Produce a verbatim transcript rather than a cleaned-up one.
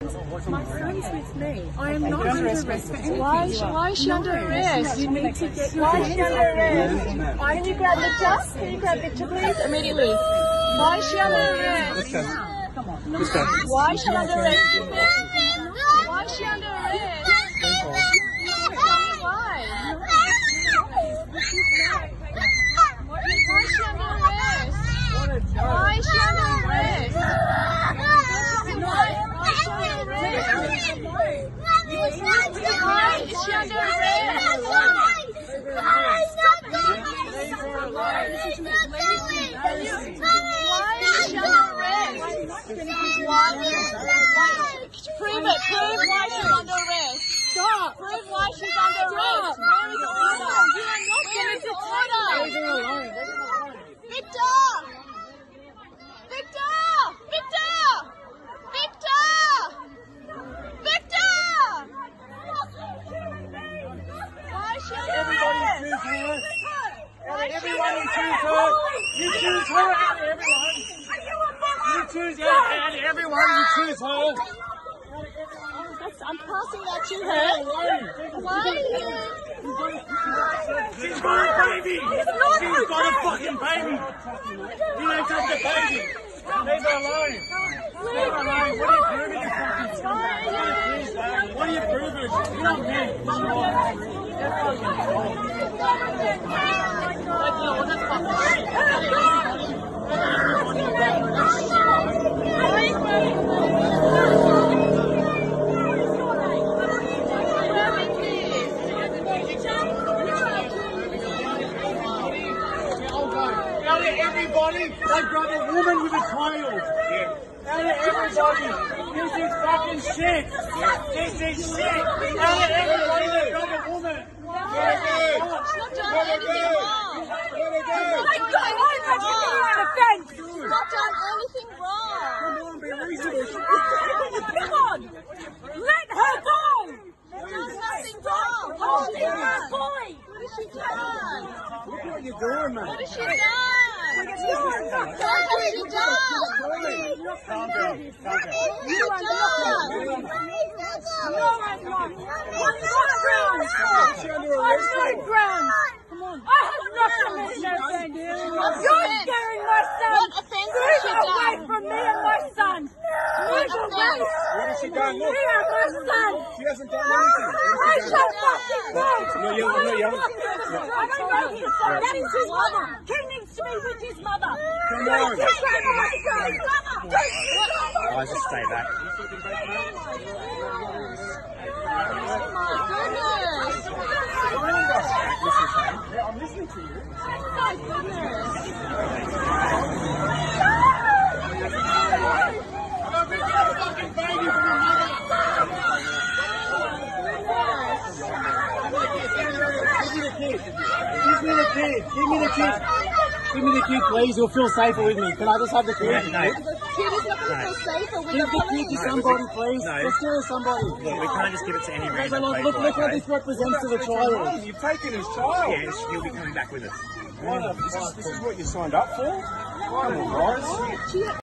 My son's with me. I am not under arrest for anything. Why is, why is she no, under arrest? You need to get your Why is she under arrest? Can you grab Victor? Can you grab Victor, please? Immediately. Why is she under arrest? Come on. Why is she under arrest? Why is she under arrest? Tell me why. Why is she under arrest? Why is she under arrest? Why is she under arrest? Prove it. Prove why she's under arrest. Stop. Prove why she's under arrest. Where is the order? You are not getting the order. Victor! Victor! Victor! Victor! Victor! Why is she under arrest? Everybody choose her. You choose her out of everyone. You choose her out of everyone. You choose her. I'm passing that to her. Why? She's got a baby. She's got a fucking baby. You don't touch the baby. Leave her alone. Leave her alone. What are you proving, you fucking scumbag? What are you proving? You're not me. Out of everybody, they grab a woman with a child. Out of everybody, this is fucking shit. This is shit. Out of everybody, they grab a woman. She's not done anything wrong. She's not done anything wrong. Come on, be reasonable. Come on! Let her go! She's done nothing wrong. Hold What it, has my boy! she done? Look what you're doing, man. What has she done? What has she done? Calm down. Calm down. You are not! No, I'm not! I'm not ground! I'm not ground! Come on! I have nothing to offend you! You're scaring my son! What offense has she Move away done? from me and my son! Move away! What has she done? Me Look. and my son! She hasn't done anything. I shall fucking move! No, you're, no, you're. I don't know his son. That is his mother. He needs to be with his mother. Come Don't on. take that from my son. Guys, just stay back. My goodness. Yeah, I'm listening to you. My goodness. I'm going to get a fucking baby from your mother. Give me the kid. Give me the kid. Give me the kid. Give me the kid, please. You'll feel safer with me. Can I just have the kid? No. The kid is not going to feel safer with Give the the kid to somebody, please. No. Let's give it to somebody. Look, we can't just give it to any Guys, random look, people. look, look what okay? this represents to the child. You've taken his child. Yeah, he'll be coming back with us. This is, this is what you signed up for? Come on, guys.